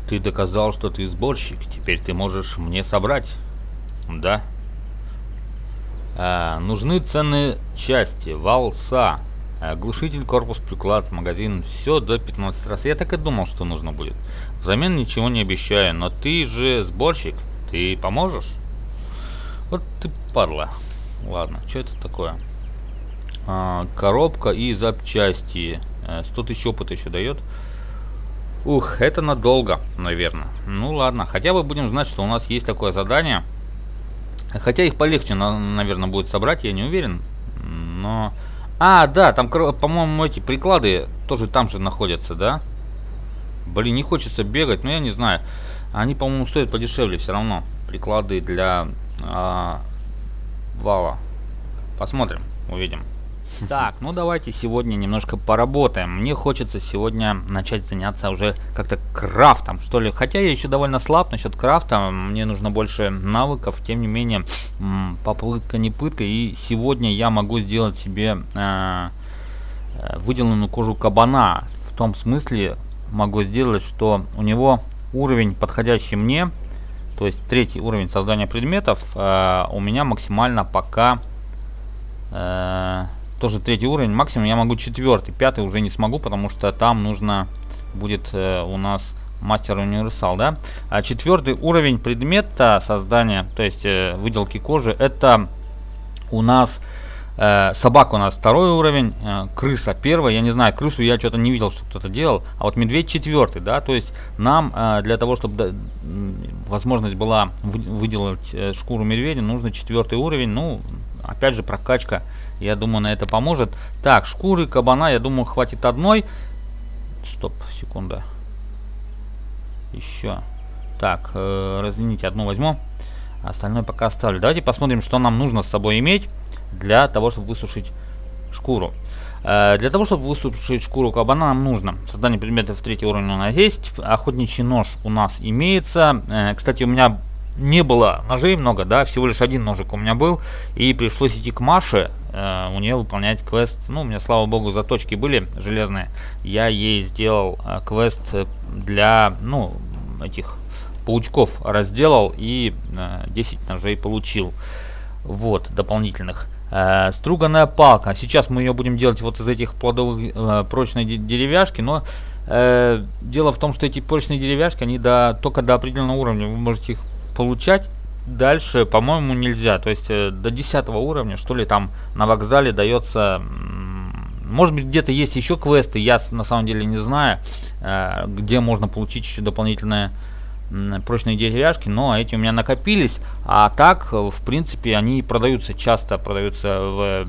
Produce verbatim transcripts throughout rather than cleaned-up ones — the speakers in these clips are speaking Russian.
Ты доказал, что ты сборщик. Теперь ты можешь мне собрать. Да. А, нужны ценные части. Валса. А, глушитель, корпус, приклад, магазин. Все до пятнадцати раз. Я так и думал, что нужно будет. Взамен ничего не обещаю. Но ты же сборщик. Ты поможешь? Вот ты падла. Ладно, что это такое? А, коробка и запчасти. А, сто тысяч опыта еще дает. Ух, это надолго, наверное. Ну ладно, хотя бы будем знать, что у нас есть такое задание. Хотя их полегче, наверное, будет собрать, я не уверен. Но... А, да, там, по-моему, эти приклады тоже там же находятся, да? Блин, не хочется бегать, но я не знаю. Они, по-моему, стоят подешевле все равно. Приклады для а, вала. Посмотрим, увидим. Так, ну давайте сегодня немножко поработаем. Мне хочется сегодня начать заняться уже как-то крафтом, что ли. Хотя я еще довольно слаб насчет крафта. Мне нужно больше навыков. Тем не менее, попытка не пытка. И сегодня я могу сделать себе э, выделенную кожу кабана. В том смысле могу сделать, что у него уровень, подходящий мне, то есть третий уровень создания предметов, э, у меня максимально пока... Э, тоже третий уровень, максимум я могу четвертый, пятый уже не смогу, потому что там нужно будет э, у нас мастер универсал, да. А четвертый уровень предмета создания, то есть э, выделки кожи, это у нас э, собака у нас второй уровень, э, крыса первый. Я не знаю, крысу я что-то не видел, что кто-то делал, а вот медведь четвертый, да. То есть нам э, для того, чтобы да, возможность была вы, выделать э, шкуру медведя, нужно четвертый уровень. Ну, опять же, прокачка. Я думаю, на это поможет. Так, шкуры кабана, я думаю, хватит одной. Стоп, секунда. Еще. Так, э, размените, одну возьму. Остальное пока оставлю. Давайте посмотрим, что нам нужно с собой иметь для того, чтобы высушить шкуру. Э, для того, чтобы высушить шкуру кабана, нам нужно создание предметов третьего уровня у нас есть. Охотничий нож у нас имеется. Э, кстати, у меня не было ножей много, да, всего лишь один ножик у меня был. И пришлось идти к Маше. Uh, у нее выполнять квест. Ну, у меня, слава богу, заточки были железные. Я ей сделал uh, квест для, ну, этих паучков разделал и uh, десять ножей получил. Вот, дополнительных. Uh, струганная палка. Сейчас мы ее будем делать вот из этих плодовых uh, прочной деревяшки, но uh, дело в том, что эти прочные деревяшки, они до, только до определенного уровня вы можете их получать. Дальше, по-моему, нельзя. То есть э, до десятого уровня, что ли, там на вокзале дается. Может быть, где-то есть еще квесты. Я на самом деле не знаю, э, где можно получить еще дополнительные э, прочные деревяшки. Но эти у меня накопились. А так, в принципе, они продаются, часто продаются в, э,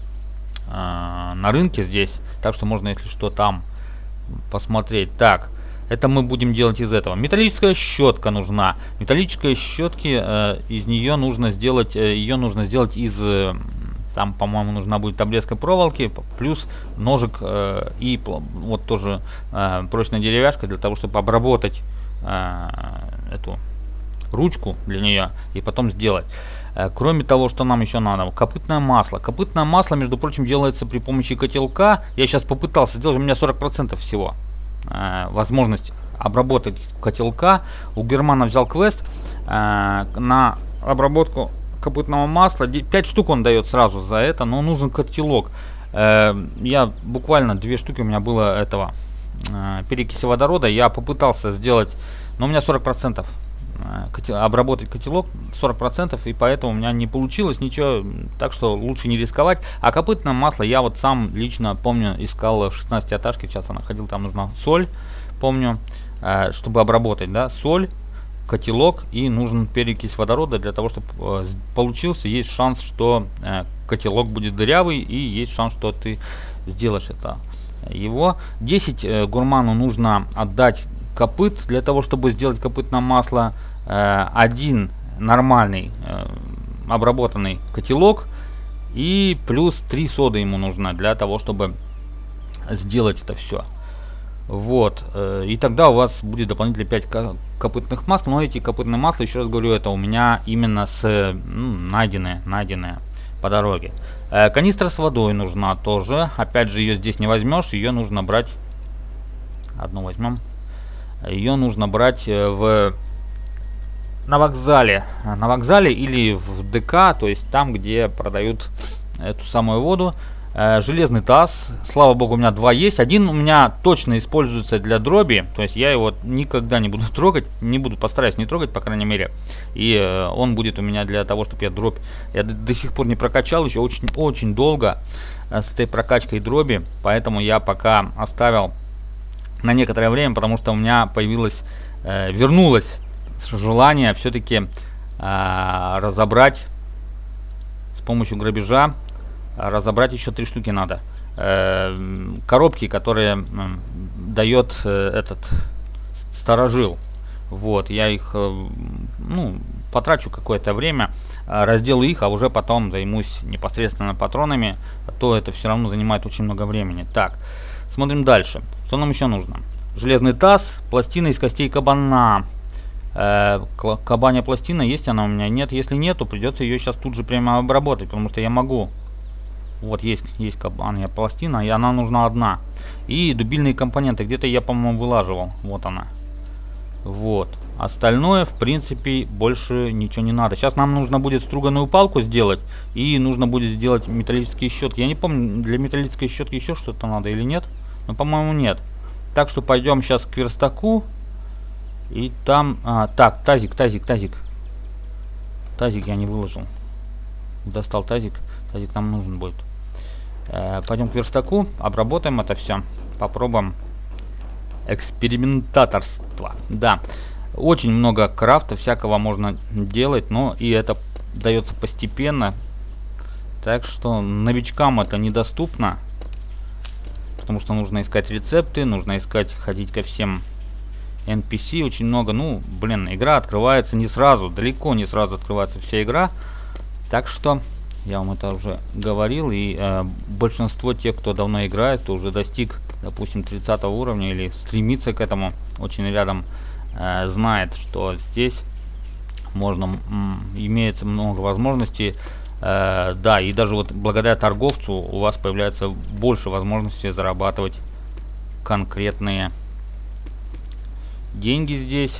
на рынке здесь. Так что можно, если что, там посмотреть. Так. Это мы будем делать из этого. Металлическая щетка нужна. Металлические щетки, э, из нее нужно сделать, э, ее нужно сделать из, э, там, по-моему, нужна будет обрезка проволоки, плюс ножик э, и вот тоже э, прочная деревяшка для того, чтобы обработать э, эту ручку для нее и потом сделать. Э, кроме того, что нам еще надо, копытное масло. Копытное масло, между прочим, делается при помощи котелка. Я сейчас попытался сделать, у меня сорок процентов всего. Возможность обработать котелка. У Германа взял квест э, на обработку копытного масла. пять штук он дает сразу за это, но нужен котелок. Э, я буквально две штуки у меня было этого э, перекиси водорода. Я попытался сделать, но у меня сорок процентов котел, обработать котелок, сорок процентов, и поэтому у меня не получилось ничего, так что лучше не рисковать. А копытное масло я вот сам лично помню искал в шестнадцатой этажке, часто находил, там нужна соль, помню, э, чтобы обработать, да, соль, котелок и нужен перекись водорода для того, чтобы э, получился. Есть шанс, что э, котелок будет дырявый, и есть шанс, что ты сделаешь это. Его десять э, гурману нужно отдать копыт для того, чтобы сделать копытное масло. Э, один нормальный э, обработанный котелок и плюс три соды ему нужно для того, чтобы сделать это все. Вот, э, и тогда у вас будет дополнительно пять копытных масел. Но эти копытные масла, еще раз говорю, это у меня именно с ну, найденные, найденные по дороге. Э, канистра с водой нужна тоже. Опять же, ее здесь не возьмешь, ее нужно брать. Одну возьмем. Ее нужно брать в на вокзале, на вокзале или в ДК, то есть там, где продают эту самую воду. Э, железный таз, слава богу, у меня два есть. Один у меня точно используется для дроби, то есть я его никогда не буду трогать, не буду, постараюсь не трогать, по крайней мере. И э, он будет у меня для того, чтобы я дробь, я до, до сих пор не прокачал, еще очень-очень долго э, с этой прокачкой дроби, поэтому я пока оставил на некоторое время, потому что у меня появилось, э, вернулось желание все-таки э, разобрать с помощью грабежа, разобрать еще три штуки надо. Э, коробки, которые э, дает э, этот старожил. Вот, я их, э, ну, потрачу какое-то время, э, разделаю их, а уже потом займусь непосредственно патронами, а то это все равно занимает очень много времени. Так, смотрим дальше. Что нам еще нужно? Железный таз, пластина из костей кабана. Э, кабанья пластина, есть она у меня? Нет, если нет, то придется ее сейчас тут же прямо обработать, потому что я могу. Вот есть, есть кабанья пластина, и она нужна одна. И дубильные компоненты, где-то я, по-моему, вылаживал. Вот она. Вот. Остальное, в принципе, больше ничего не надо. Сейчас нам нужно будет струганную палку сделать, и нужно будет сделать металлические щетки. Я не помню, для металлической щетки еще что-то надо или нет. Но, по-моему, нет. Так что пойдем сейчас к верстаку. И там... А, так, тазик, тазик, тазик. Тазик я не выложил. Достал тазик. Тазик нам нужен будет. Э, пойдем к верстаку, обработаем это все. Попробуем экспериментаторство. Да, очень много крафта всякого можно делать, но и это дается постепенно. Так что новичкам это недоступно. Потому что нужно искать рецепты, нужно искать, ходить ко всем эн пи си очень много. Ну, блин, игра открывается не сразу, далеко не сразу открывается вся игра. Так что я вам это уже говорил, и э, большинство тех, кто давно играет, кто уже достиг, допустим, тридцатого уровня или стремится к этому, очень рядом, э, знает, что здесь можно, имеется много возможностей. Э, да, и даже вот благодаря торговцу у вас появляется больше возможностей зарабатывать конкретные деньги здесь.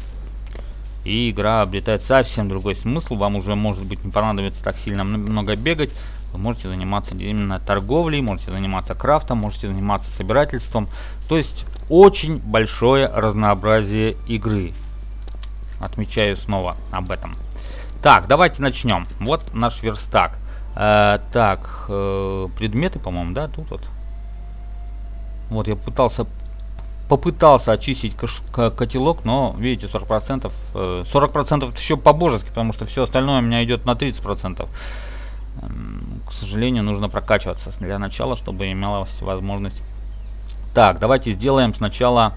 И игра обретает совсем другой смысл. Вам уже, может быть, не понадобится так сильно много бегать. Вы можете заниматься именно торговлей, можете заниматься крафтом, можете заниматься собирательством. То есть очень большое разнообразие игры. Отмечаю снова об этом. Так, давайте начнем. Вот наш верстак. Э, так, э, предметы, по-моему, да, тут вот. Вот я пытался... Попытался очистить котелок, но видите, сорок процентов, сорок процентов еще по-божески, потому что все остальное у меня идет на тридцать процентов. К сожалению, нужно прокачиваться для начала, чтобы имелась возможность. Так, давайте сделаем сначала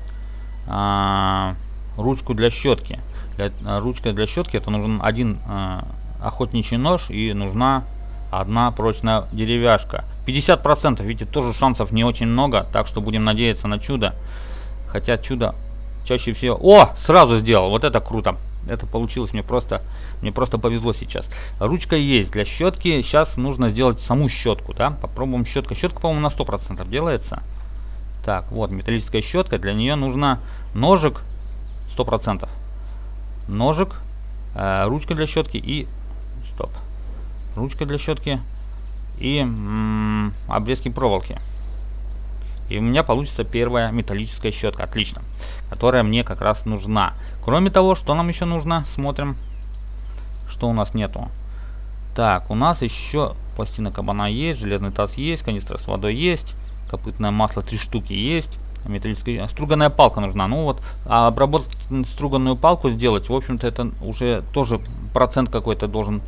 а, ручку для щетки. Для, а, ручка для щетки это нужен один а, охотничий нож и нужна одна прочная деревяшка. пятьдесят процентов, видите, тоже шансов не очень много, так что будем надеяться на чудо. Хотя чудо чаще всего... О, сразу сделал, вот это круто. Это получилось, мне просто, мне просто повезло сейчас. Ручка есть для щетки, сейчас нужно сделать саму щетку, да. Попробуем щетка. Щетка, по-моему, на сто процентов делается. Так, вот металлическая щетка, для нее нужно ножик сто процентов. Ножик, э, ручка для щетки и... Стоп. Ручка для щетки и м-м, обрезки проволоки. И у меня получится первая металлическая щетка, отлично, которая мне как раз нужна. Кроме того, что нам еще нужно, смотрим, что у нас нету. Так, у нас еще пластина кабана есть, железный таз есть, канистра с водой есть, копытное масло три штуки есть, металлическая струганная палка нужна. Ну вот, а обработать струганную палку сделать, в общем-то, это уже тоже процент какой-то должен.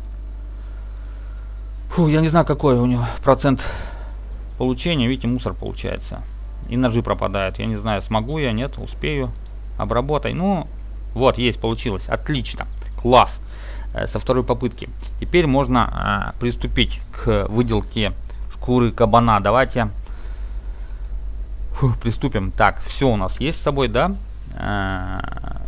Фу, я не знаю, какой у него процент получения. Видите, мусор получается. И ножи пропадают. Я не знаю, смогу я, нет, успею. Обработай. Ну, вот, есть, получилось. Отлично. Класс. Э, со второй попытки. Теперь можно э, приступить к выделке шкуры кабана. Давайте Фу, приступим. Так, все у нас есть с собой, да? Э,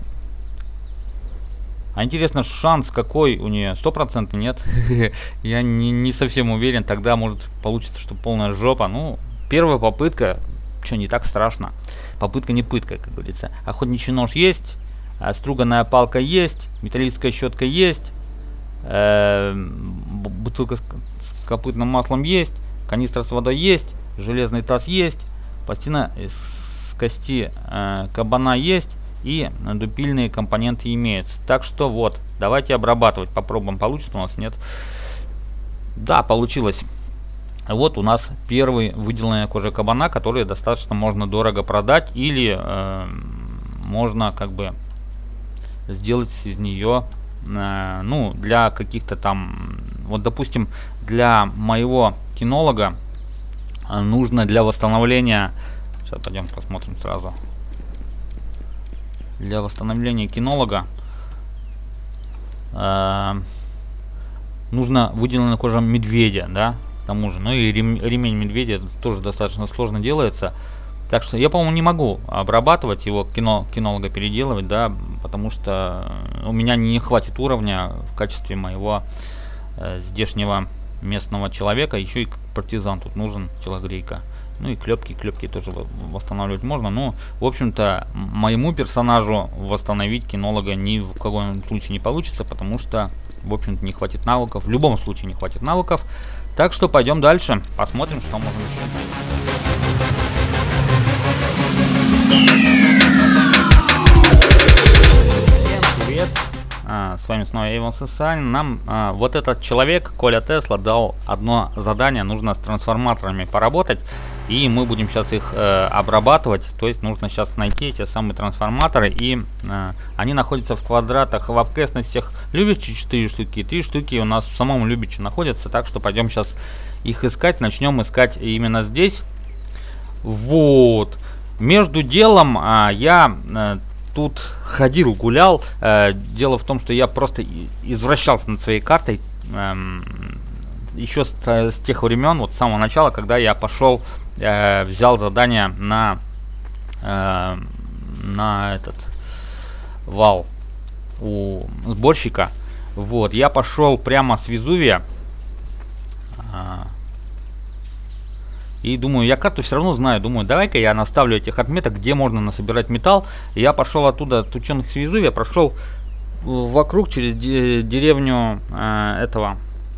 А интересно, шанс какой у нее? сто процентов нет. Я не, не совсем уверен. Тогда может получится, что полная жопа. Ну, первая попытка. Что, не так страшно. попытка не пытка, как говорится. Охотничий нож есть, струганная палка есть, металлическая щетка есть, э, бутылка с копытным маслом есть, канистра с водой есть, железный таз есть, пластина с кости э, кабана есть и дупильные компоненты имеются. Так что вот, давайте обрабатывать, попробуем, получится у нас, нет. Да, получилось. Вот у нас первый выделенная кожа кабана, который достаточно можно дорого продать, или э, можно как бы сделать из нее, э, ну, для каких-то там, вот допустим, для моего кинолога э, нужно для восстановления, сейчас пойдем посмотрим сразу, для восстановления кинолога э, нужно выделенная кожа медведя, да, к тому же, ну и ремень медведя тоже достаточно сложно делается. Так что я, по-моему, не могу обрабатывать его, кино, кинолога переделывать, да, потому что у меня не хватит уровня в качестве моего э, здешнего местного человека. Еще и партизан тут нужен, телогрейка. Ну и клепки, клепки тоже восстанавливать можно. Но, в общем-то, моему персонажу восстановить кинолога ни в каком случае не получится, потому что, в общем-то, не хватит навыков. В любом случае не хватит навыков. Так что пойдем дальше, посмотрим, что можно еще. Всем привет, а, с вами снова я, Иван Сысанин. Нам а, вот этот человек, Коля Тесла, дал одно задание, нужно с трансформаторами поработать, и мы будем сейчас их э, обрабатывать. То есть нужно сейчас найти эти самые трансформаторы, и э, они находятся в квадратах в окрестностях Любичи, четыре штуки, три штуки у нас в самом Любиче находятся, так что пойдем сейчас их искать, начнем искать именно здесь. Вот. Между делом а, я а, тут ходил, гулял. А, дело в том, что я просто извращался над своей картой а, еще с, с тех времен, вот с самого начала, когда я пошел, а, взял задание на, а, на этот вал у сборщика. Вот, я пошел прямо с Везувия. А, И думаю, я карту все равно знаю. Думаю, давай-ка я наставлю этих отметок, где можно насобирать металл. И я пошел оттуда, от ученых с Везувия, прошел вокруг через де деревню э, этого,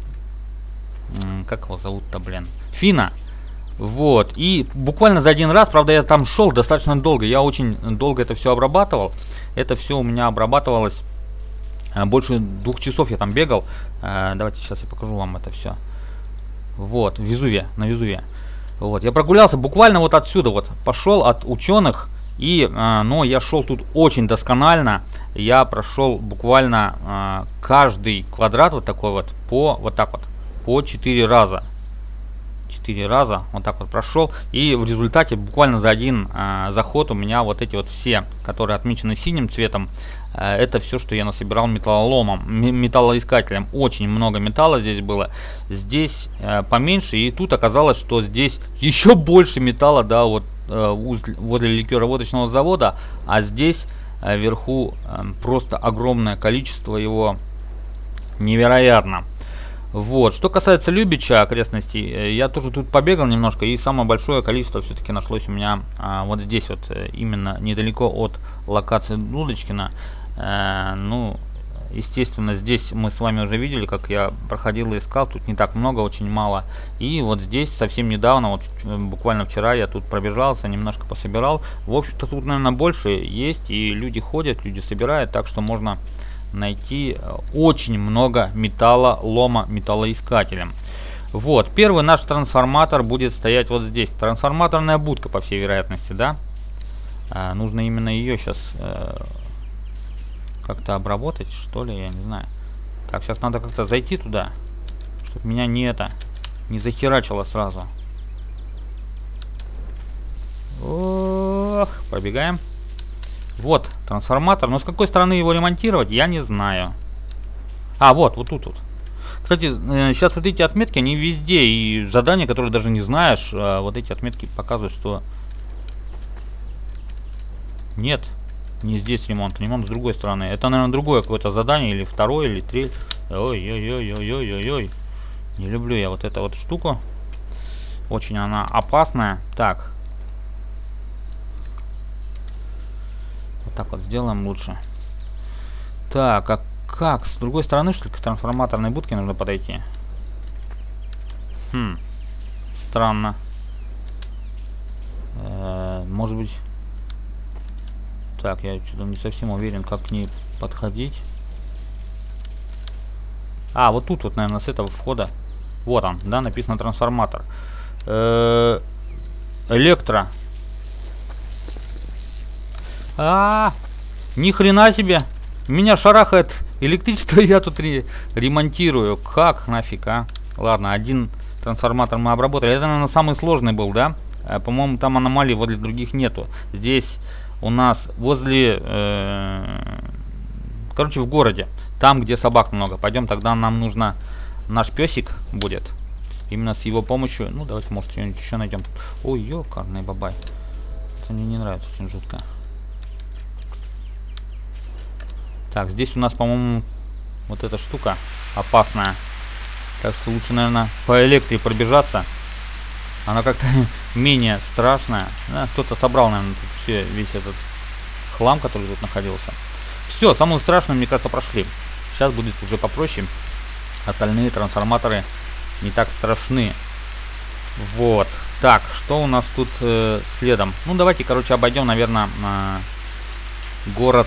э, как его зовут-то, блин, Фина. Вот. И буквально за один раз, правда, я там шел достаточно долго. Я очень долго это все обрабатывал. Это все у меня обрабатывалось. Э, больше двух часов я там бегал. Э, давайте сейчас я покажу вам это все. Вот, Везувия, на Везувия. Вот, я прогулялся буквально вот отсюда, вот, пошел от ученых, и, э, но я шел тут очень досконально, я прошел буквально э, каждый квадрат вот такой вот, по, вот так вот, по четыре раза, четыре раза, вот так вот прошел, и в результате буквально за один э, заход у меня вот эти вот все, которые отмечены синим цветом, э, это все, что я насобирал металлоломом, металлоискателем. Очень много металла здесь было, здесь э, поменьше, и тут оказалось, что здесь еще больше металла, да, вот э, возле ликероводочного завода, а здесь э, вверху э, просто огромное количество его, невероятно. Вот, что касается Любича, окрестностей, я тоже тут побегал немножко, и самое большое количество все-таки нашлось у меня а, вот здесь вот, именно недалеко от локации Дудочкина. Э, ну, естественно, здесь мы с вами уже видели, как я проходил и искал, тут не так много, очень мало. И вот здесь совсем недавно, вот буквально вчера я тут пробежался, немножко пособирал. В общем-то тут, наверное, больше есть, и люди ходят, люди собирают, так что можно найти очень много металла, лома металлоискателем. Вот, первый наш трансформатор будет стоять вот здесь. Трансформаторная будка, по всей вероятности, да? А, нужно именно ее сейчас э, как-то обработать, что ли, я не знаю. Так, сейчас надо как-то зайти туда, чтобы меня не это, не захерачило сразу. Ох, пробегаем. Вот, трансформатор. Но с какой стороны его ремонтировать, я не знаю. А, вот, вот тут вот. Кстати, э, сейчас вот эти отметки, они везде. И задания, которые даже не знаешь, э, вот эти отметки показывают, что... Нет, не здесь ремонт. Ремонт с другой стороны. Это, наверное, другое какое-то задание. Или второе, или третье. Ой-ой-ой-ой-ой-ой-ой. Не люблю я вот эту вот штуку. Очень она опасная. Так. Вот так вот сделаем лучше. Так, а как? С другой стороны, что ли, к трансформаторной будке нужно подойти? Хм. Странно. Э-э, может быть... Так, я что-то не совсем уверен, как к ней подходить. А, вот тут вот, наверное, с этого входа. Вот он, да, написано трансформатор. Э-э, электро. А, ни хрена себе. Меня шарахает электричество, я тут ре ремонтирую. Как нафиг, а? Ладно, один трансформатор мы обработали. Это, наверное, самый сложный был, да? Э, По-моему, там аномалий возле других нету. Здесь у нас возле... Э короче, в городе. Там, где собак много. Пойдем, тогда нам нужно... Наш песик будет. Именно с его помощью... Ну, давайте, может, что-нибудь еще найдем. Ой, ёкарный бабай. Это мне не нравится, очень жутко. Так, здесь у нас, по-моему, вот эта штука опасная. Так что лучше, наверное, по электре пробежаться. Она как-то менее страшная. Да, кто-то собрал, наверное, тут все, весь этот хлам, который тут находился. Все, самую страшную, мне кажется, прошли. Сейчас будет уже попроще. Остальные трансформаторы не так страшны. Вот. Так, что у нас тут э, следом? Ну, давайте, короче, обойдем, наверное, э, город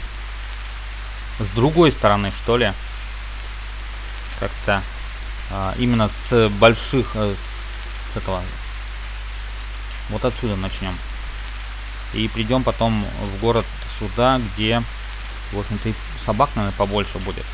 с другой стороны, что ли. Как-то э, именно с больших... Э, с этого. Вот отсюда начнем. И придем потом в город сюда, где, в общем-то, и собак, наверное, побольше будет.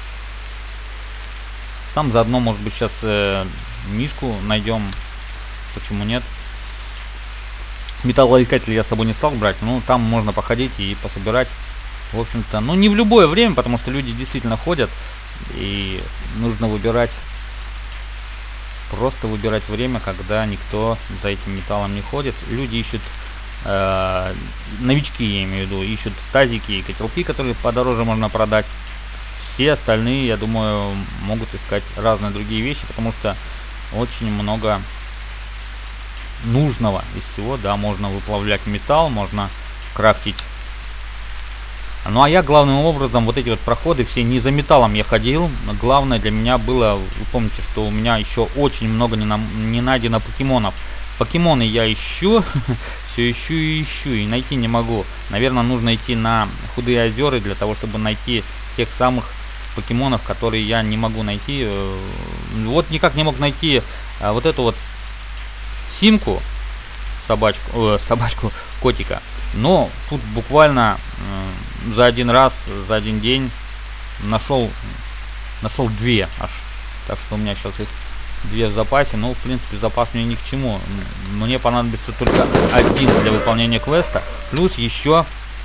Там заодно, может быть, сейчас э, мишку найдем. Почему нет? Металлоискатель я с собой не стал брать. Ну, там можно походить и пособирать. В общем-то, ну, не в любое время, потому что люди действительно ходят. И нужно выбирать... Просто выбирать время, когда никто за этим металлом не ходит. Люди ищут... Э, новички, я имею в виду, ищут тазики и котелки, которые подороже можно продать. Все остальные, я думаю, могут искать разные другие вещи, потому что очень много нужного из всего. Да, можно выплавлять металл, можно крафтить. Ну а я главным образом вот эти вот проходы все не за металлом я ходил. Главное для меня было, вы помните, что у меня еще очень много не, на, не найдено покемонов. Покемоны я ищу, все ищу и ищу, и найти не могу. Наверное, нужно идти на Худые озера для того, чтобы найти тех самых покемонов, которые я не могу найти. Вот никак не мог найти а, вот эту вот симку, собачку, э, собачку, котика. Но тут буквально э, за один раз, за один день нашел, нашел две аж. Так что у меня сейчас их две в запасе. Ну, в принципе, запас мне ни к чему. Мне понадобится только один для выполнения квеста. Плюс еще...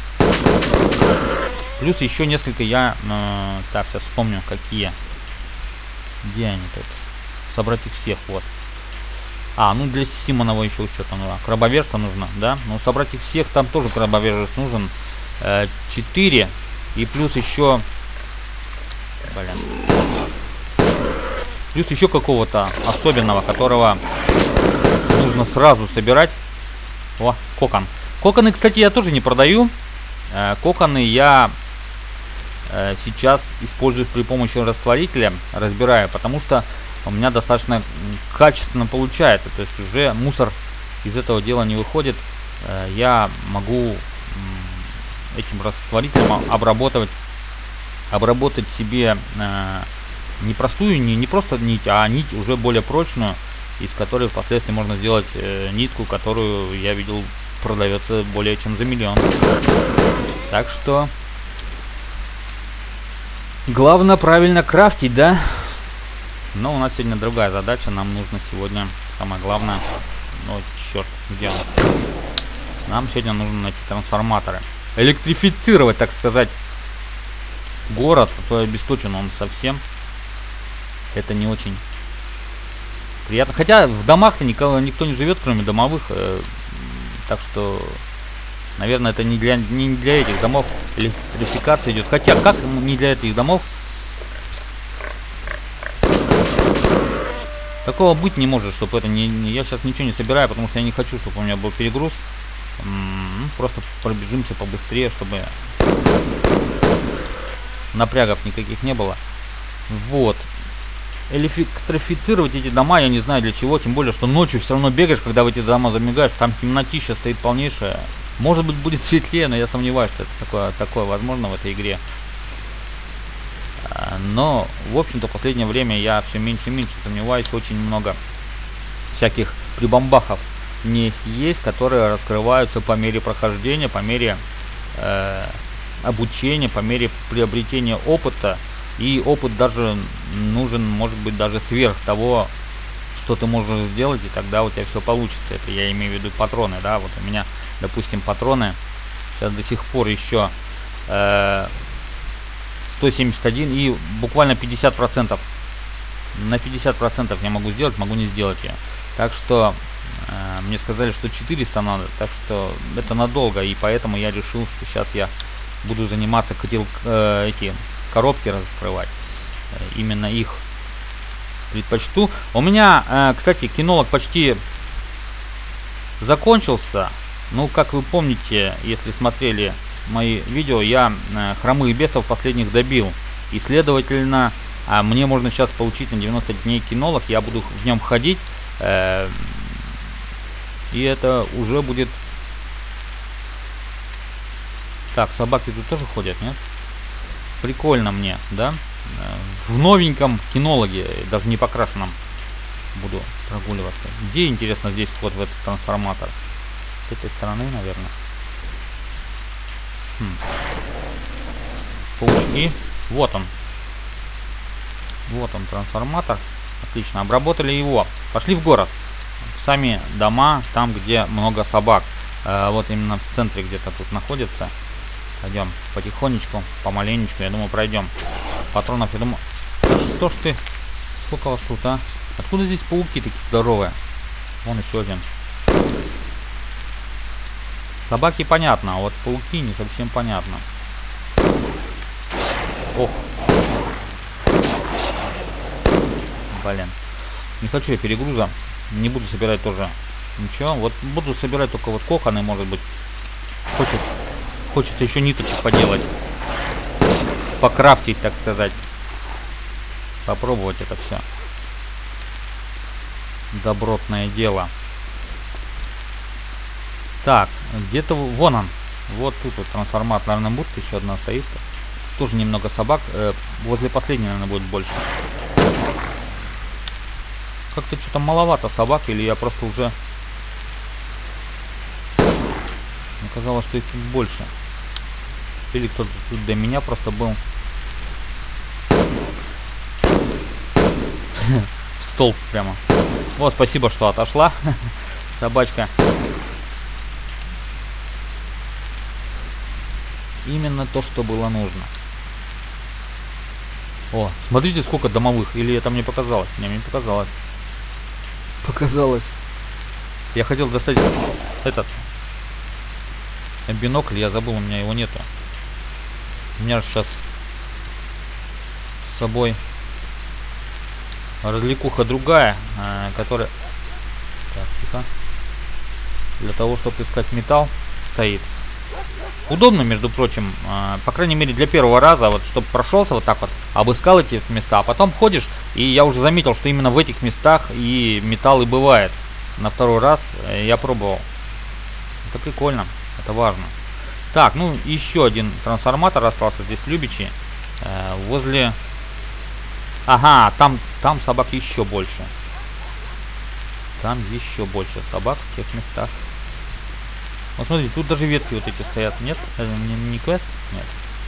Плюс еще несколько я... Э, так, сейчас вспомню, какие. Где они тут? Собрать их всех, вот. А, ну для Симонова еще что-то нужно. Крабовержца нужно, да? Ну, собрать их всех, там тоже крабовержец нужен. Э, четыре. И плюс еще... Блин. Плюс еще какого-то особенного, которого нужно сразу собирать. О, кокон. Коконы, кстати, я тоже не продаю. Э, коконы я э, сейчас использую при помощи растворителя, разбираю, потому что у меня достаточно качественно получается. То есть уже мусор из этого дела не выходит. Э, я могу э, этим растворителем обработать, обработать себе э, не простую, не, не просто нить, а нить уже более прочную, из которой впоследствии можно сделать э, нитку, которую я видел продается более чем за миллион. Так что главное правильно крафтить, да? Но у нас сегодня другая задача. Нам нужно сегодня самое главное. Ну черт, где он? Нам сегодня нужно найти трансформаторы. Электрифицировать, так сказать, город, а то обесточен он совсем. Это не очень приятно. Хотя в домах-то никого, никто не живет, кроме домовых. Э, так что, наверное, это не для, не для этих домов электрификация идет. Хотя, как не для этих домов? Такого быть не может, чтобы это не, не... Я сейчас ничего не собираю, потому что я не хочу, чтобы у меня был перегруз. М-м, просто пробежимся побыстрее, чтобы напрягов никаких не было. Вот. Электрифицировать эти дома я не знаю для чего, тем более, что ночью все равно бегаешь, когда в эти дома забегаешь, там темнотища стоит полнейшая. Может быть, будет светлее, но я сомневаюсь, что это такое, такое возможно в этой игре. Но, в общем-то, в последнее время я все меньше и меньше сомневаюсь, очень много всяких прибамбахов не есть, которые раскрываются по мере прохождения, по мере э, обучения, по мере приобретения опыта. И опыт даже нужен, может быть, даже сверх того, что ты можешь сделать, и тогда у тебя все получится. Это я имею в виду патроны, да, вот у меня, допустим, патроны сейчас до сих пор еще э, сто семьдесят один, и буквально пятьдесят процентов, на пятьдесят процентов я могу сделать, могу не сделать я. Так что э, мне сказали, что четыреста надо, так что это надолго, и поэтому я решил, что сейчас я буду заниматься, хотел э, эти коробки раскрывать, именно их предпочту. У меня, э, кстати, кинолог почти закончился. Ну, как вы помните, если смотрели мои видео, я э, хромых бесов последних добил. И, следовательно, э, мне можно сейчас получить на девяносто дней кинолог. Я буду в нем ходить. Э, и это уже будет... Так, собаки тут тоже ходят, нет? Прикольно мне, да? В новеньком кинологе, даже не покрашенном, буду прогуливаться. Где, интересно, здесь вход в этот трансформатор? С этой стороны, наверное. Хм. Паучки. Вот он. Вот он, трансформатор. Отлично, обработали его. Пошли в город. Сами дома, там, где много собак. Э, вот именно в центре где-то тут находится. Пойдем потихонечку, помаленечку, я думаю, пройдем. Патронов, я думаю... Что ж ты? Сколько вас тут, а? Откуда здесь пауки такие здоровые? Вон еще один. Собаки понятно, а вот пауки не совсем понятно. Ох. Блин. Не хочу я перегруза. Не буду собирать тоже ничего. Вот буду собирать только вот коконы, может быть. Хочет... Хочется еще ниточек поделать. Покрафтить, так сказать. Попробовать это все. Добротное дело. Так, где-то вон он. Вот тут вот трансформаторная будка еще одна стоит. Тоже немного собак. Э, возле последней, наверное, будет больше. Как-то что-то маловато собак, или я просто уже... Мне казалось, что их тут больше. Или кто-то тут до меня просто был. В столб прямо. Вот, спасибо, что отошла. Собачка. Именно то, что было нужно. О, смотрите, сколько домовых. Или это мне показалось? Не, мне показалось. Показалось. Я хотел достать этот бинокль, я забыл, у меня его нету. У меня сейчас с собой развлекуха другая, э, которая... Так, тихо. Для того, чтобы искать металл, стоит. Удобно, между прочим, э, по крайней мере для первого раза, вот, чтобы прошелся вот так вот, обыскал эти места, а потом ходишь, и я уже заметил, что именно в этих местах и металл и бывает. На второй раз э, я пробовал. Это прикольно, это важно. Так, ну еще один трансформатор остался здесь в Любичи. Э, возле... Ага, там, там собак еще больше. Там еще больше собак в тех местах. Вот смотрите, тут даже ветки вот эти стоят. Нет? Это не, не квест? Нет.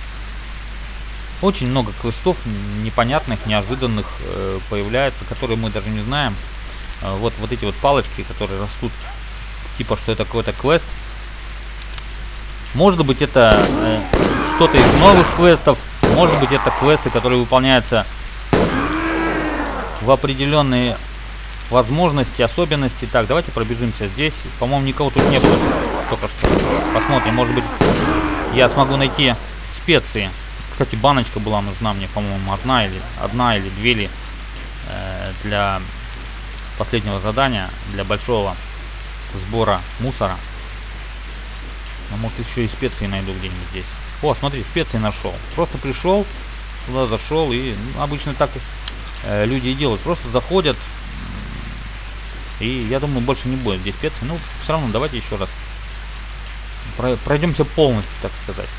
Очень много квестов непонятных, неожиданных э, появляется, которые мы даже не знаем. Э, вот, вот эти вот палочки, которые растут. Типа, что это какой-то квест. Может быть, это э, что-то из новых квестов. Может быть, это квесты, которые выполняются в определенные возможности, особенности. Так, давайте пробежимся здесь. По-моему, никого тут не было только что. Посмотрим, может быть, я смогу найти специи. Кстати, баночка была нужна мне, по-моему, одна или одна или две ли э, для последнего задания, для большого сбора мусора. А может, еще и специи найду где-нибудь здесь. О, смотри, специи нашел. Просто пришел туда зашел, и ну, обычно так э, люди и делают. Просто заходят, и я думаю, больше не будет здесь специй. Ну, все равно давайте еще раз пройдемся полностью, так сказать.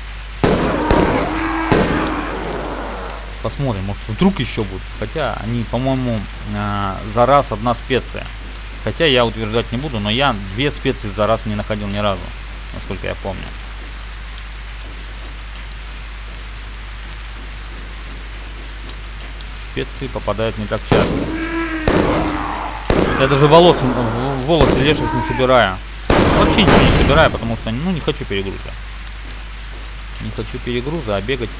Посмотрим, может вдруг еще будет. Хотя они, по-моему, э, за раз одна специя. Хотя я утверждать не буду, но я две специи за раз не находил ни разу, насколько я помню. Специи попадают не так часто. Я даже волос, волосы леших не собираю. Вообще ничего не собираю, потому что ну не хочу перегруза. Не хочу перегруза, а бегать.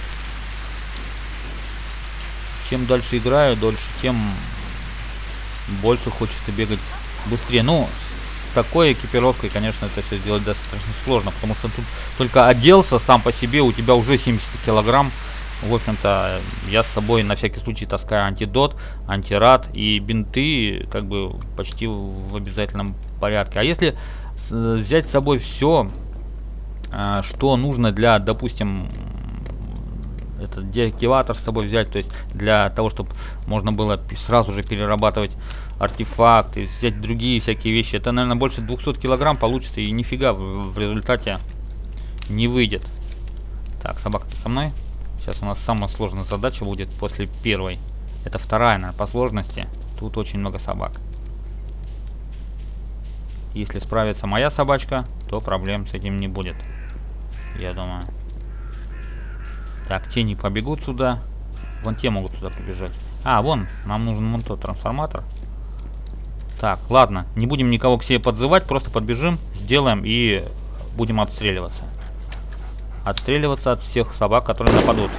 Чем дальше играю, дольше, тем больше хочется бегать быстрее. Ну, с такой экипировкой, конечно, это все сделать достаточно сложно, потому что тут только оделся сам по себе, у тебя уже семьдесят килограмм. В общем-то, я с собой на всякий случай таскаю антидот, антирад и бинты, как бы почти в обязательном порядке. А если взять с собой все, что нужно для, допустим, этот деактиватор с собой взять, то есть для того, чтобы можно было сразу же перерабатывать артефакты, взять другие всякие вещи, это, наверное, больше двухсот килограмм получится, и нифига в, в результате не выйдет. Так, собака со мной. Сейчас у нас самая сложная задача будет после первой. Это вторая, наверное, по сложности. Тут очень много собак. Если справится моя собачка, то проблем с этим не будет, я думаю. Так, тени побегут сюда. Вон те могут сюда побежать. А, вон, нам нужен вон тот трансформатор. Так, ладно, не будем никого к себе подзывать, просто подбежим, сделаем и будем отстреливаться. Отстреливаться от всех собак, которые нападут.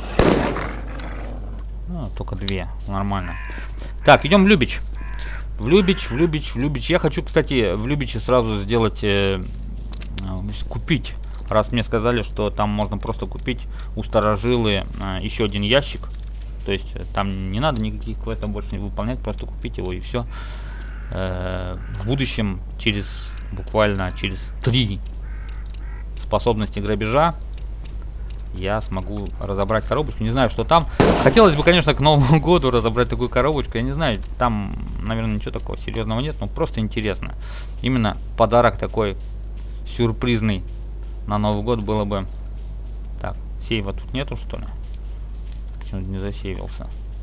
Ну, только две, нормально. Так, идем в Любич. В Любич, в Любич, в Любич. Я хочу, кстати, в Любиче сразу сделать, э, э, купить. Раз мне сказали, что там можно просто купить у старожилы э, еще один ящик. То есть э, там не надо никаких квестов больше не выполнять, просто купить его и все. Э, в будущем, через буквально через три способности грабежа, я смогу разобрать коробочку. Не знаю, что там. Хотелось бы, конечно, к Новому году разобрать такую коробочку. Я не знаю, там, наверное, ничего такого серьезного нет, но просто интересно. Именно подарок такой сюрпризный на Новый год было бы. Так, сейва тут нету, что ли? Почему-то не засейвился.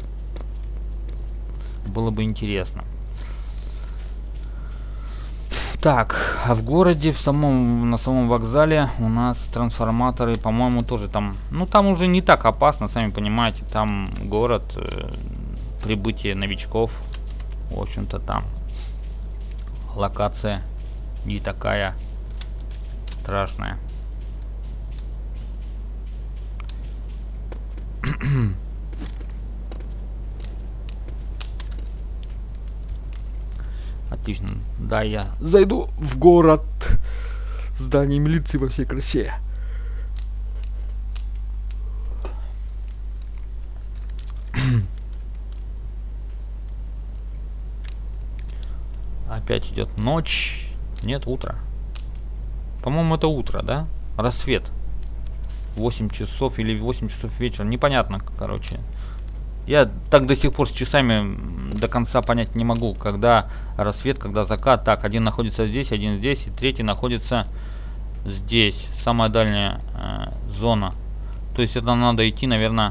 Было бы интересно. Так, а в городе, в самом, на самом вокзале у нас трансформаторы, по-моему, тоже там... Ну, там уже не так опасно, сами понимаете. Там город, э, прибытие новичков. В общем-то, там локация не такая страшная. Отлично. Да, я зайду в город. Здание милиции во всей красе. Опять идет ночь. Нет, утро. По-моему, это утро, да? Рассвет. восемь часов или восемь часов вечера. Непонятно, короче. Я так до сих пор с часами до конца понять не могу, когда рассвет, когда закат. Так, один находится здесь, один здесь, и третий находится здесь. Самая дальняя э, зона. То есть это надо идти, наверное,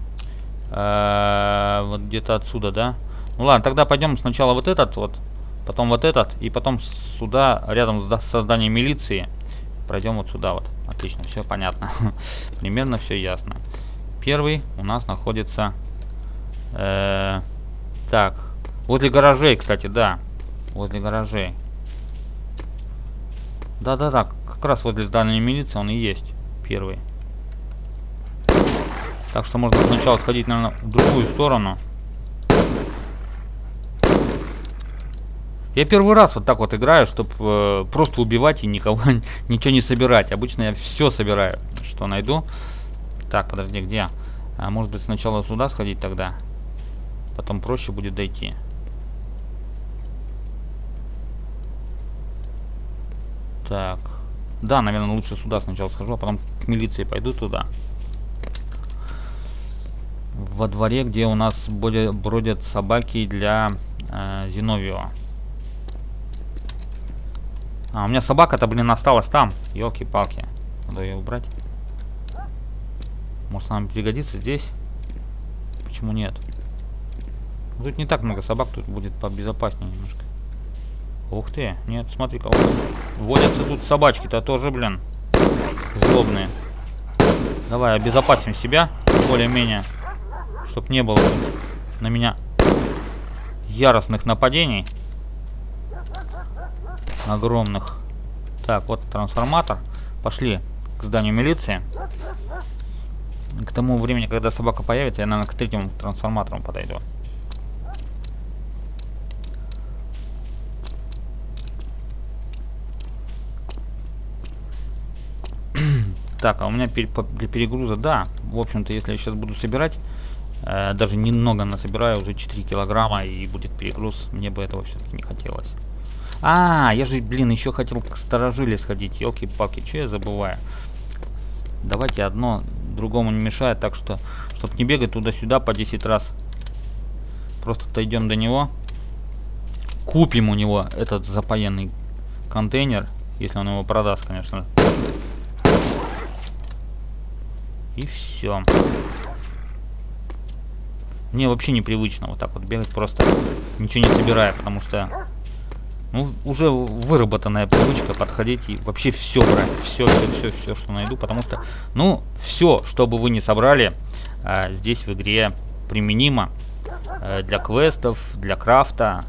э, вот где-то отсюда, да? Ну ладно, тогда пойдем сначала вот этот вот, потом вот этот, и потом сюда, рядом с зданием милиции, пройдем вот сюда вот. Отлично, все понятно. Примерно все ясно. Первый у нас находится... Э, так, возле гаражей, кстати, да. Возле гаражей. Да-да-да, как раз возле здания милиции он и есть. Первый. Так что можно сначала сходить, наверное, в другую сторону. Я первый раз вот так вот играю, чтобы э, просто убивать и никого ничего не собирать. Обычно я все собираю, что найду. Так, подожди, где? А, может быть, сначала сюда сходить тогда? Потом проще будет дойти. Так. Да, наверное, лучше сюда сначала схожу, а потом к милиции пойду туда. во дворе, где у нас бродят, бродят собаки для э, Зиновьева. А, у меня собака-то, блин, осталась там. Ёлки-палки. Надо ее убрать. Может, нам пригодится здесь? Почему нет? Тут не так много собак, тут будет побезопаснее немножко. Ух ты, нет, смотри, кого водятся тут собачки-то тоже, блин, злобные. Давай обезопасим себя, более-менее, чтоб не было на меня яростных нападений. Огромных. Так, вот трансформатор. Пошли к зданию милиции. К тому времени, когда собака появится, я, наверное, к третьему трансформатору подойду. Так, а у меня пер для перегруза, да, в общем-то, если я сейчас буду собирать, э, даже немного насобираю, уже четыре килограмма, и будет перегруз, мне бы этого все-таки не хотелось. А, я же, блин, еще хотел к сторожили сходить, елки-палки, что я забываю? Давайте одно другому не мешает, так что, чтобы не бегать туда-сюда по десять раз, просто дойдем до него, купим у него этот запаянный контейнер, если он его продаст, конечно. И все. Мне вообще непривычно вот так вот бегать, просто ничего не собирая, потому что, ну, уже выработанная привычка подходить и вообще все брать, все, все, все, все, что найду, потому что, ну, все, что бы вы ни собрали, а, здесь в игре применимо а, для квестов, для крафта,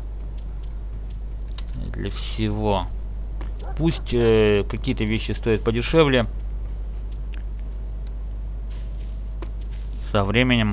для всего. Пусть э, какие-то вещи стоят подешевле. Со временем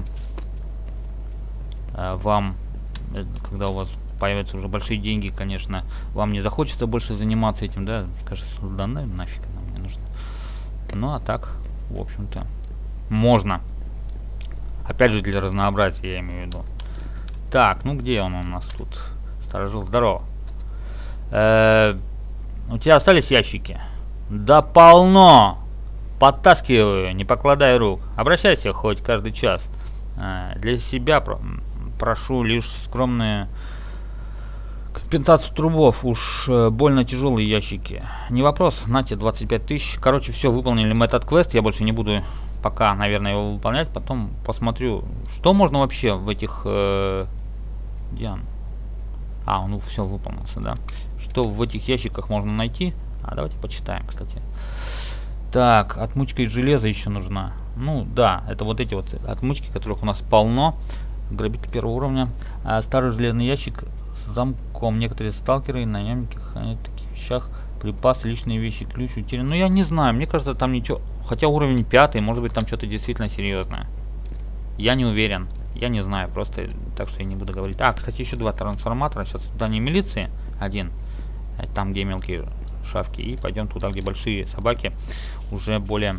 э, вам, э, когда у вас появятся уже большие деньги, конечно, вам не захочется больше заниматься этим, да, скажешь, да ну, нафиг нам не нужно. Ну а так, в общем-то, можно. Опять же, для разнообразия, я имею в виду. Так, ну где он у нас тут? Сторожил, здорово. Э, у тебя остались ящики? Да полно! Подтаскиваю, не покладай рук. Обращайся хоть каждый час. Э, для себя про прошу лишь скромные компенсацию трубов. Уж э, больно тяжелые ящики. Не вопрос, нате двадцать пять тысяч. Короче, все, выполнили мы этот квест. Я больше не буду пока, наверное, его выполнять. Потом посмотрю, что можно вообще в этих... Э, где он? А, ну все, выполнился, да. Что в этих ящиках можно найти? А, давайте почитаем, кстати. Так, отмычка из железа еще нужна. Ну, да, это вот эти вот отмычки, которых у нас полно. Грабитель первого уровня. А, старый железный ящик с замком. Некоторые сталкеры и наемники хранят в таких вещах припасы, личные вещи, ключ утерян. Ну, я не знаю, мне кажется, там ничего... Хотя уровень пятый, может быть, там что-то действительно серьезное. Я не уверен. Я не знаю, просто так что я не буду говорить. А, кстати, еще два трансформатора. Сейчас в здании милиции один. Там, где мелкие шавки. И пойдем туда, где большие собаки. Уже более...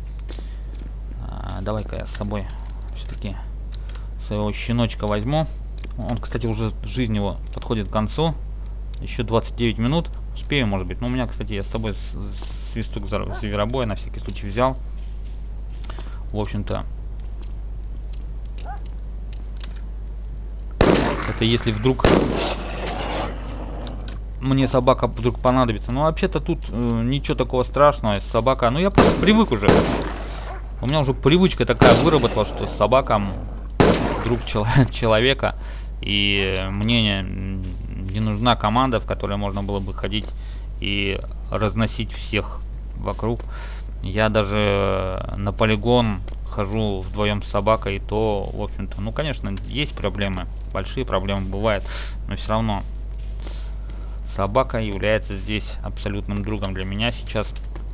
А, давай-ка я с собой все-таки своего щеночка возьму. Он, кстати, уже жизнь его подходит к концу. Еще двадцать девять минут. Успею, может быть. Но у меня, кстати, я с собой свисток зверобоя на всякий случай взял. В общем-то... Это если вдруг мне собака вдруг понадобится. Ну, вообще-то тут э, ничего такого страшного. Собака, ну я просто привык уже. У меня уже привычка такая выработалась, что собакам друг чел человека. И мне не, не нужна команда, в которой можно было бы ходить и разносить всех вокруг. Я даже на полигон хожу вдвоем с собакой, и то, в общем-то, ну, конечно, есть проблемы. Большие проблемы бывают, но все равно собака является здесь абсолютным другом для меня сейчас.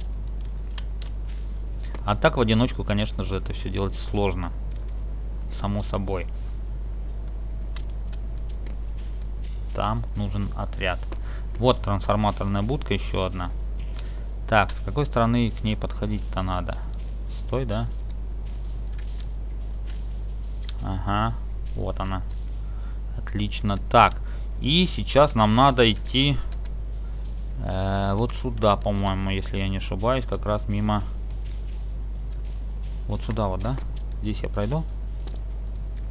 А так в одиночку, конечно же, это все делать сложно. Само собой. Там нужен отряд. Вот трансформаторная будка, еще одна. Так, с какой стороны к ней подходить-то надо? Стой, да? Ага, вот она. Отлично. Так, и сейчас нам надо идти э, вот сюда, по-моему, если я не ошибаюсь, как раз мимо. Вот сюда вот, да? Здесь я пройду.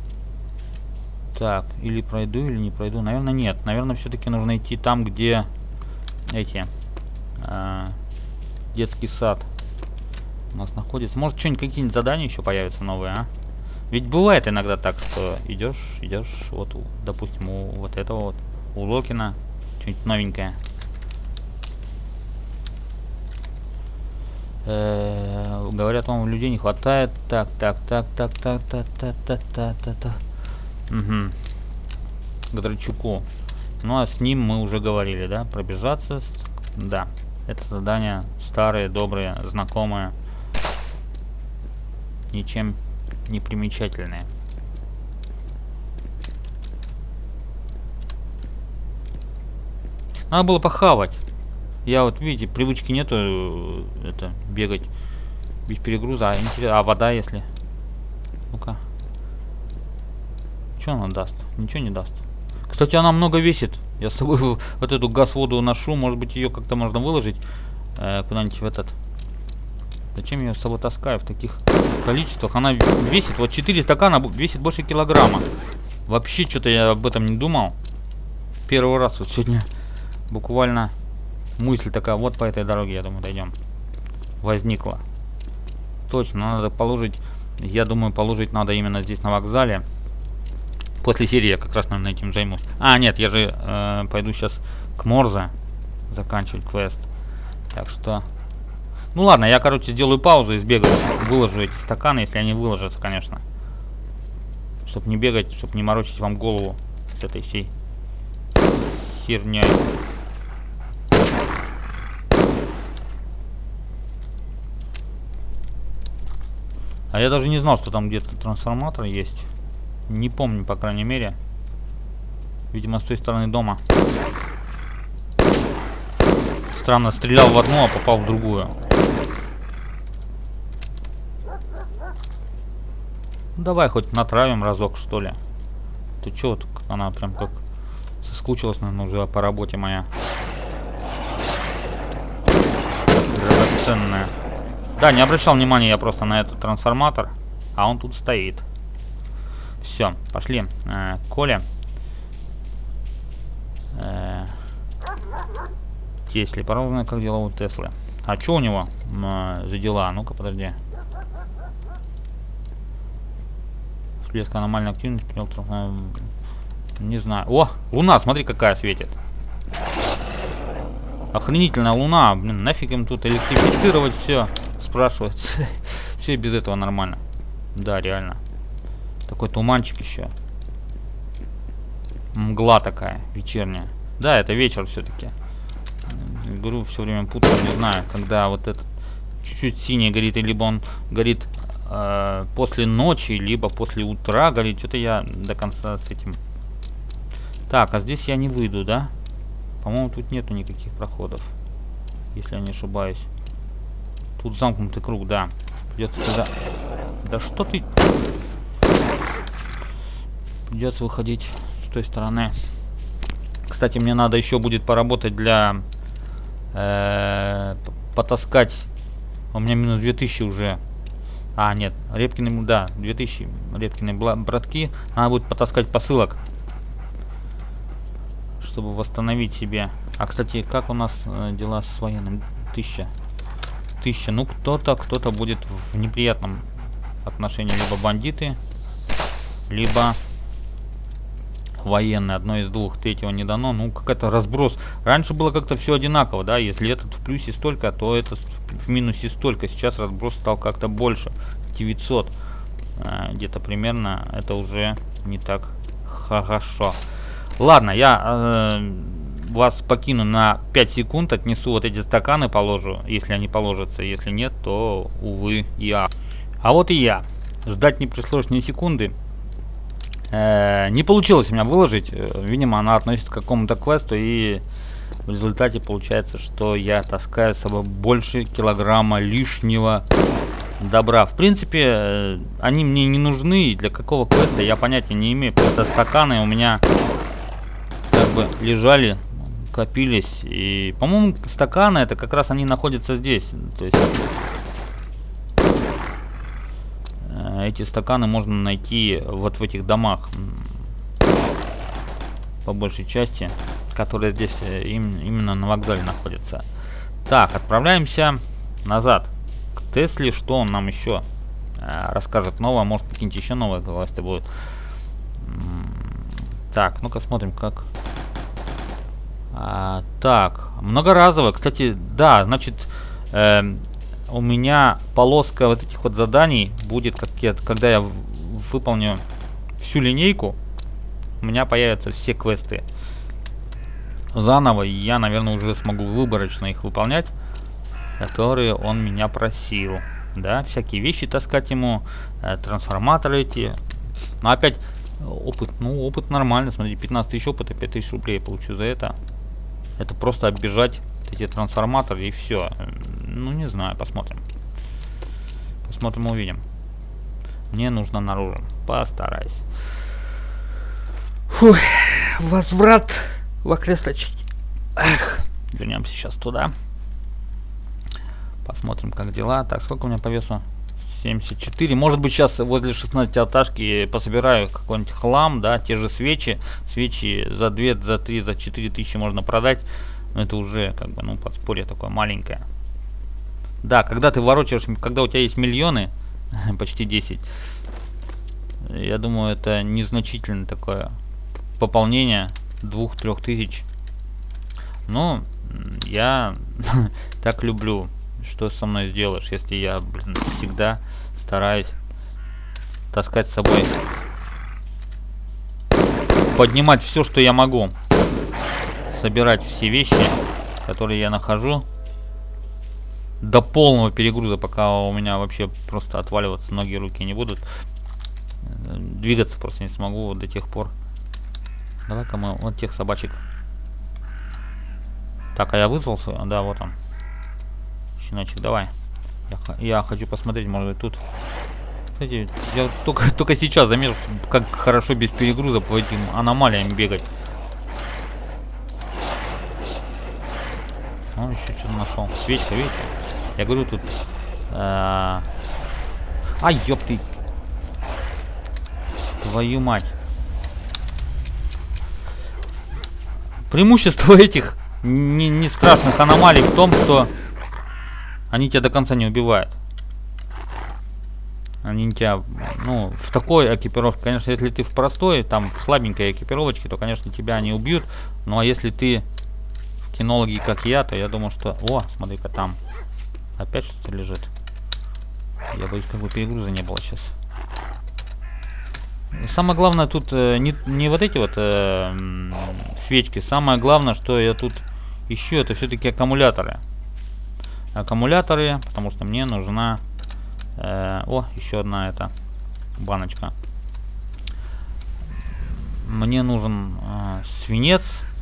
Так, или пройду, или не пройду. Наверное, нет. Наверное, все-таки нужно идти там, где эти э, детский сад у нас находится. Может, что-нибудь, какие-нибудь задания еще появятся новые, а? Ведь бывает иногда так, что идешь, идешь, вот, допустим, у вот этого вот, у Локина, что-нибудь новенькое. Э-э, говорят, вам людей не хватает. Так, так, так, так, так, так, так, так, так, так, так. Угу. Гдрачуку. Ну а с ним мы уже говорили, да? Пробежаться. Да. Это задания старые, добрые, знакомые. Ничем не примечательные. Надо было похавать. Я вот, видите, привычки нету это бегать без перегруза. А, интересно, а вода если? Ну-ка. Что она даст? Ничего не даст. Кстати, она много весит. Я с собой вот эту газ-воду ношу. Может быть, ее как-то можно выложить э, куда-нибудь в этот. Зачем я ее с собой таскаю в таких количествах? Она весит, вот четыре стакана весит больше килограмма. Вообще, что-то я об этом не думал. Первый раз вот сегодня буквально мысль такая, вот по этой дороге, я думаю, дойдем. Возникла. Точно, надо положить, я думаю, положить надо именно здесь на вокзале. После серии я как раз, наверное, этим займусь. А, нет, я же э, пойду сейчас к Морзе заканчивать квест. Так что... Ну ладно, я, короче, сделаю паузу и сбегаю. Выложу эти стаканы, если они выложатся, конечно. Чтоб не бегать, чтоб не морочить вам голову с этой всей херней. А я даже не знал, что там где-то трансформатор есть. Не помню, по крайней мере. Видимо, с той стороны дома. Странно, стрелял в одну, а попал в другую. Ну, давай хоть натравим разок, что ли. Ты чё, вот она прям как соскучилась, наверное, уже по работе моя. Драгоценная. Да, не обращал внимания я просто на этот трансформатор, а он тут стоит. Все, пошли. Э, Коля. Э, Тесли. Пора узнать, как дела у Теслы. А что у него э, за дела? Ну-ка, подожди. Всплеск аномальной активности. Э, не знаю. О, луна, смотри, какая светит. Охренительная луна. Блин, нафиг им тут электрифицировать все. Спрашивается. Все и без этого нормально. Да, реально. Такой туманчик еще. Мгла такая, вечерняя. Да, это вечер все-таки. Говорю, все время путаю, не знаю, когда вот этот чуть-чуть синий горит, либо он горит э, после ночи, либо после утра горит. Что-то я до конца с этим. Так, а здесь я не выйду, да? По-моему, тут нету никаких проходов, если я не ошибаюсь. Тут замкнутый круг, да. Придется туда. Да что ты? Придется выходить с той стороны. Кстати, мне надо еще будет поработать для э, потаскать. У меня минус две тысячи уже. А, нет, Репкины, да, две тысячи Репкины братки. Надо будет потаскать посылок, чтобы восстановить себе. А, кстати, как у нас э, дела с военным? Тысяча. Тысяча. Ну, кто-то, кто-то будет в неприятном отношении. Либо бандиты, либо военные. Одно из двух. Третьего не дано. Ну, какой-то разброс. Раньше было как-то все одинаково, да. Если этот в плюсе столько, то этот в минусе столько. Сейчас разброс стал как-то больше. девятьсот. Э, где-то примерно. Это уже не так хорошо. Ладно, я э, вас покину на пять секунд. Отнесу вот эти стаканы, положу. Если они положатся. Если нет, то, увы, я. А вот и я. Ждать не пришлось ни секунды. Э, не получилось у меня выложить. Видимо, она относится к какому-то квесту. И в результате получается, что я таскаю с собой больше килограмма лишнего добра. В принципе, э, они мне не нужны. Для какого квеста я понятия не имею. Просто стаканы у меня как бы лежали, копились. И, по-моему, стаканы это как раз они находятся здесь. То есть эти стаканы можно найти вот в этих домах. по большей части, которые здесь э, им, именно на вокзале находятся. Так, отправляемся назад к Тесле. Что он нам еще э, расскажет новое? Может, какие-нибудь еще новые квесты будут. Так, ну-ка смотрим, как... А, так, многоразовое. Кстати, да, значит, э, у меня полоска вот этих вот заданий будет, как я, когда я выполню всю линейку, у меня появятся все квесты заново, и я, наверное, уже смогу выборочно их выполнять, которые он меня просил. Да, всякие вещи таскать ему, э, трансформаторы эти. Но опять опыт, ну опыт нормальный, смотри, пятнадцать тысяч опыта, пять тысяч рублей я получу за это. Это просто оббежать эти трансформаторы и все. Ну не знаю, посмотрим. Посмотрим, увидим. Мне нужно наружу. Постараюсь. Фух, возврат в окрестности. Эх, вернемся сейчас туда. Посмотрим, как дела. Так, сколько у меня по весу? семьдесят четыре. Может быть, сейчас возле шестнадцатой аташки пособираю какой-нибудь хлам, да, те же свечи. Свечи за две, за три, за четыре тысячи можно продать. Но это уже, как бы, ну, подспорье такое маленькое. Да, когда ты ворочаешь, когда у тебя есть миллионы, почти десять, я думаю, это незначительное такое пополнение двух-трех тысяч. Но я так люблю. Что со мной сделаешь, если я, блин, всегда стараюсь таскать с собой, поднимать все, что я могу, собирать все вещи, которые я нахожу, до полного перегруза, пока у меня вообще просто отваливаться ноги и руки не будут. Двигаться просто не смогу до тех пор. Давай-ка мы вот тех собачек. Так, а я вызвался? Да, вот он. Щеночек, давай. Я, я хочу посмотреть, может быть, тут. Кстати, я только, только сейчас заметил, как хорошо без перегруза по этим аномалиям бегать. Он еще что-то нашел. Свечка, видите? Я говорю, тут... А, а ёпты. Твою мать. Преимущество этих не, не страшных аномалий в том, что они тебя до конца не убивают. Они тебя, ну, в такой экипировке, конечно, если ты в простой, там, в слабенькой экипировочке, то, конечно, тебя не убьют. Ну, а если ты в кинологии, как я, то я думаю, что... О, смотри-ка, там опять что-то лежит. Я боюсь, как бы перегруза не было сейчас. Самое главное тут э, не, не вот эти вот э, свечки. Самое главное, что я тут ищу, это все-таки аккумуляторы. Аккумуляторы, потому что мне нужна... Э, о, еще одна эта баночка. Мне нужен э, свинец.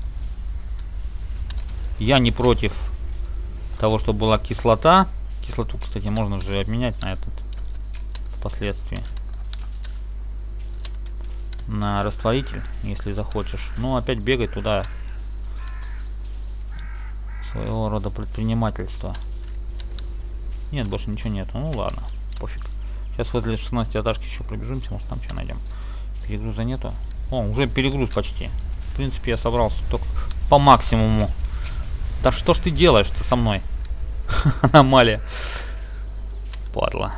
Я не против того, чтобы была кислота. Кислоту, кстати, можно же обменять на этот впоследствии. На растворитель, если захочешь. Ну, опять бегать туда. Своего рода предпринимательство. Нет, больше ничего нет. Ну ладно, пофиг. Сейчас возле шестнадцатой этажки еще пробежимся, может там что найдем. Перегруза нету. О, уже перегруз почти. В принципе, я собрался только по максимуму. Да что ж ты делаешь-то со мной? Аномалия. Падла.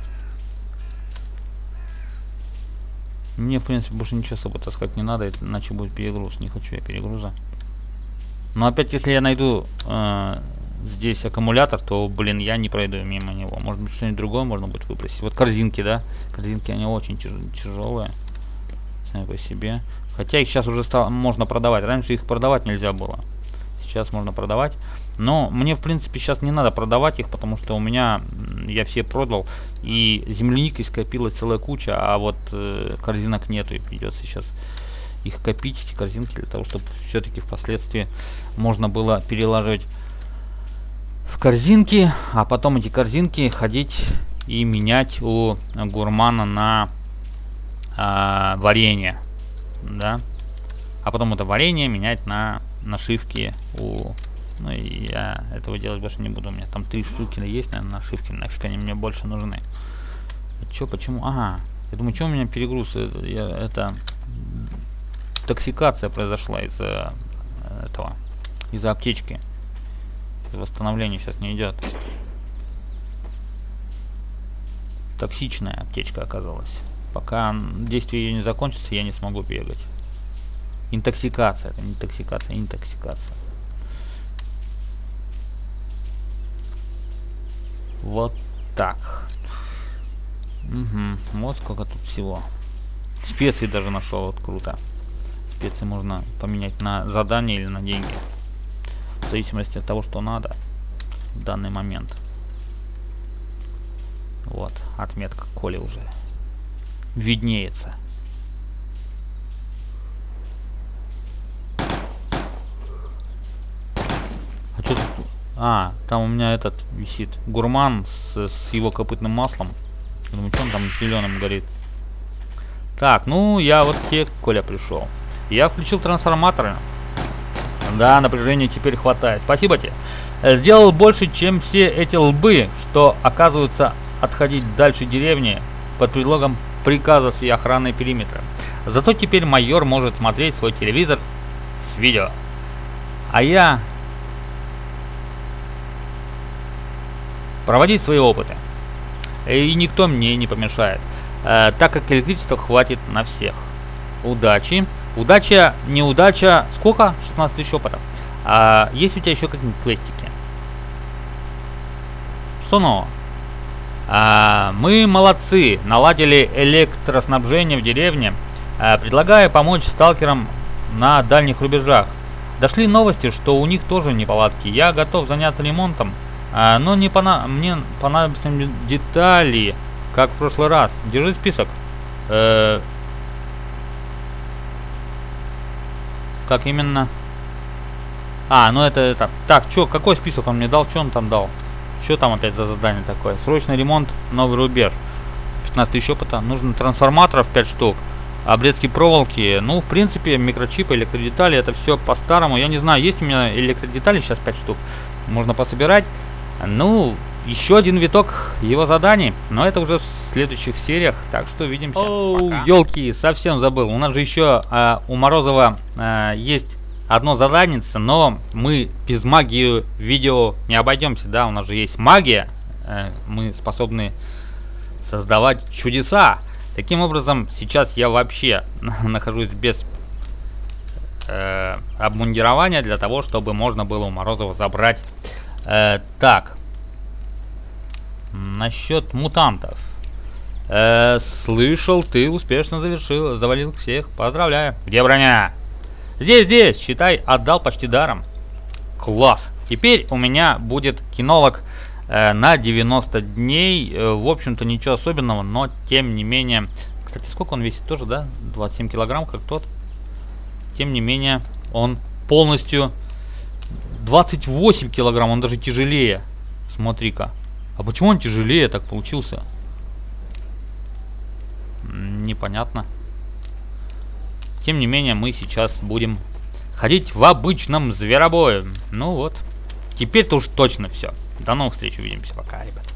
Мне, в принципе, больше ничего с собой таскать не надо, иначе будет перегруз. Не хочу я перегруза. Но опять, если я найду э, здесь аккумулятор, то, блин, я не пройду мимо него. Может быть, что-нибудь другое можно будет выбросить. Вот корзинки, да? Корзинки, они очень тяж тяжелые. Сами по себе. Хотя их сейчас уже стало, можно продавать. Раньше их продавать нельзя было. Сейчас можно продавать. Но мне, в принципе, сейчас не надо продавать их, потому что у меня, я все продал. И земляники скопилась целая куча, а вот э, корзинок нету. И придется сейчас их копить, эти корзинки, для того, чтобы все-таки впоследствии можно было переложить в корзинки, а потом эти корзинки ходить и менять у гурмана на э, варенье. Да? А потом это варенье менять на нашивки у... Ну и я этого делать больше не буду. У меня там три штуки есть, наверное, нашивки. Нафиг они мне больше нужны. Че, почему? Ага. Я думаю, что у меня перегруз? Это, я, это... интоксикация произошла из-за этого, из-за аптечки. Восстановление сейчас не идет. Токсичная аптечка оказалась. Пока действие ее не закончится, я не смогу бегать. Интоксикация, это не интоксикация, интоксикация. Вот так. Угу. Вот сколько тут всего. Специи даже нашел, вот круто. Специи можно поменять на задание или на деньги. В зависимости от того, что надо в данный момент. Вот, отметка Коли уже виднеется. А что тут? А, там у меня этот висит гурман с, с его копытным маслом. Я думаю, что он там зеленым горит. Так, ну я вот те, Коля пришел. Я включил трансформаторы. Да, напряжения теперь хватает. Спасибо тебе. Сделал больше, чем все эти лбы, что оказываются отходить дальше деревни под предлогом приказов и охраны периметра. Зато теперь майор может смотреть свой телевизор с видео. А я проводить свои опыты. И никто мне не помешает, э, так как электричества хватит на всех. Удачи. Удача, неудача. Сколько? шестнадцать тысяч опытов. А есть у тебя еще какие-нибудь квестики? Что нового? А, мы молодцы. Наладили электроснабжение в деревне. А, предлагаю помочь сталкерам на дальних рубежах. Дошли новости, что у них тоже неполадки. Я готов заняться ремонтом. А, но не пона мне понадобятся детали, как в прошлый раз. Держи список. Э как именно? А, ну это это. Так, чё, какой список он мне дал? Что он там дал? Что там опять за задание такое? Срочный ремонт, новый рубеж. пятнадцать тысяч опыта. Нужно трансформаторов пять штук. Обрезки проволоки. Ну, в принципе, микрочипы, электродетали, это все по-старому. Я не знаю, есть у меня электродетали сейчас пять штук. Можно пособирать. Ну, еще один виток его заданий. Но это уже в следующих сериях. Так что увидимся. Оу, елки, совсем забыл. У нас же еще а, у Морозова а, есть одно задание, но мы без магии видео не обойдемся. Да, у нас же есть магия. А, мы способны создавать чудеса. Таким образом, сейчас я вообще нахожусь без э, обмундирования для того, чтобы можно было у Морозова забрать. Э, так. Насчет мутантов. Э, слышал, ты успешно завершил, завалил всех. Поздравляю. Где броня? Здесь, здесь. Считай, отдал почти даром. Класс. Теперь у меня будет кинолог э, на девяносто дней. Э, в общем-то, ничего особенного, но тем не менее... Кстати, сколько он весит тоже, да? двадцать семь килограмм, как тот. Тем не менее, он полностью... двадцать восемь килограмм, он даже тяжелее. Смотри-ка. А почему он тяжелее так получился? Непонятно. Тем не менее, мы сейчас будем ходить в обычном зверобое. Ну вот. Теперь-то уж точно все. До новых встреч, увидимся. Пока, ребят.